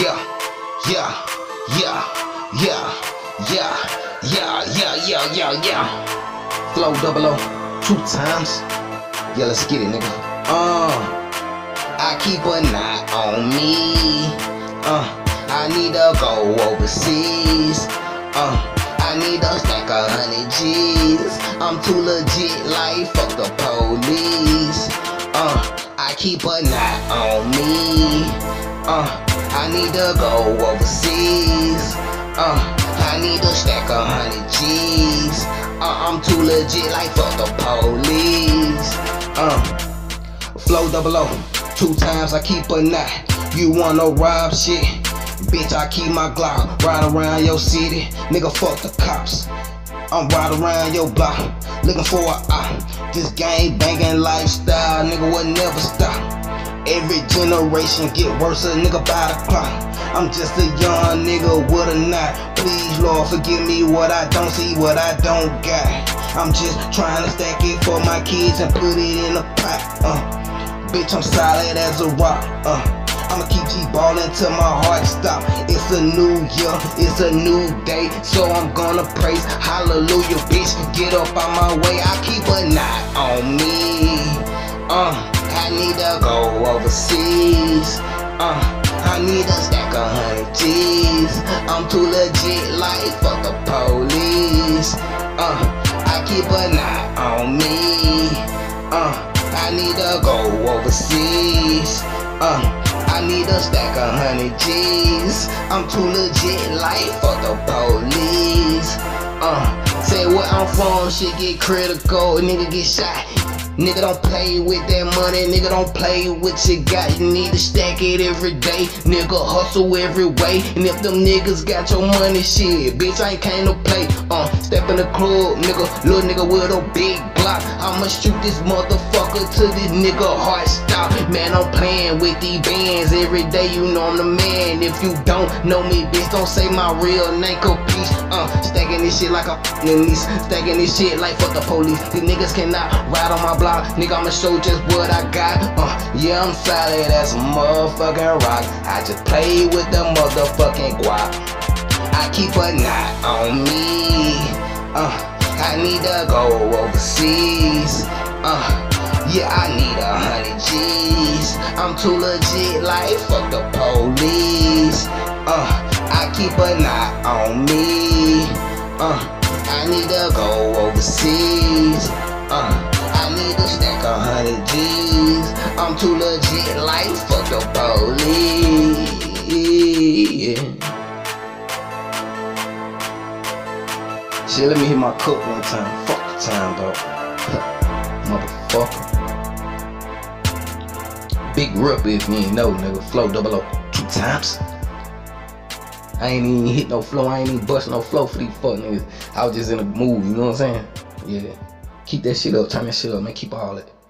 Yeah, yeah, yeah, yeah, yeah, yeah, yeah, yeah, yeah, yeah. Flow 00 2 times. Yeah, let's get it, nigga. I keep an eye on me. I need to go overseas. I need a stack of 100 G's. I'm too legit, like fuck the police. I keep an eye on me. I need to go overseas. I need a stack of 100 G's. I'm too legit, like fuck the police. Flow 00 2 times. I keep a eye. You wanna rob shit? Bitch, I keep my Glock. Ride around your city, nigga, fuck the cops. I'm ride around your block, looking for a eye. This gang banging lifestyle, nigga, will never stop. Every generation get worse, a nigga by the clock. I'm just a young nigga with a knot. Please, Lord, forgive me what I don't see, what I don't got. I'm just trying to stack it for my kids and put it in a pot. Bitch, I'm solid as a rock. I'ma keep G-ballin' till my heart stop. It's a new year, it's a new day, so I'm gonna praise hallelujah, bitch. Get up on my way, I keep an eye on me. I need to go overseas. I need a stack of 100 G's. I'm too legit, like fuck the police. I keep an eye on me. I need to go overseas. I need a stack of 100 G's. I'm too legit, like fuck the police. Say where I'm from, shit get critical, nigga get shot. Nigga don't play with that money, nigga don't play with you got. You need to stack it every day, nigga hustle every way. And if them niggas got your money, shit, bitch, I ain't came to play. Step in the club, nigga, little nigga with a big block. I'ma shoot this motherfucker till this nigga heart stop. Man, I'm playing with these bands every day, you know I'm the man. If you don't know me, bitch, don't say my real name, capiche. Stacking this shit like a niece, stacking this shit like fuck the police. These niggas cannot ride on my block, nigga, I'ma show just what I got. Yeah, I'm solid as a motherfucking rock. I just play with the motherfucking guap. I keep an eye on me. I need to go overseas. Yeah, I need 100 G's. I'm too legit, like fuck the police. I keep an eye on me. I need to go overseas. I need a stack of 100 G's. I'm too legit, like fuck the police. Shit, let me hit my cup one time. Fuck the time, dog. Motherfucker. Big rip if you ain't know, nigga. Flow 00 2 times. I ain't even hit no flow. I ain't even bust no flow for these fuck niggas. I was just in a mood, you know what I'm saying? Yeah. Keep that shit up. Turn that shit up, man. Keep all that.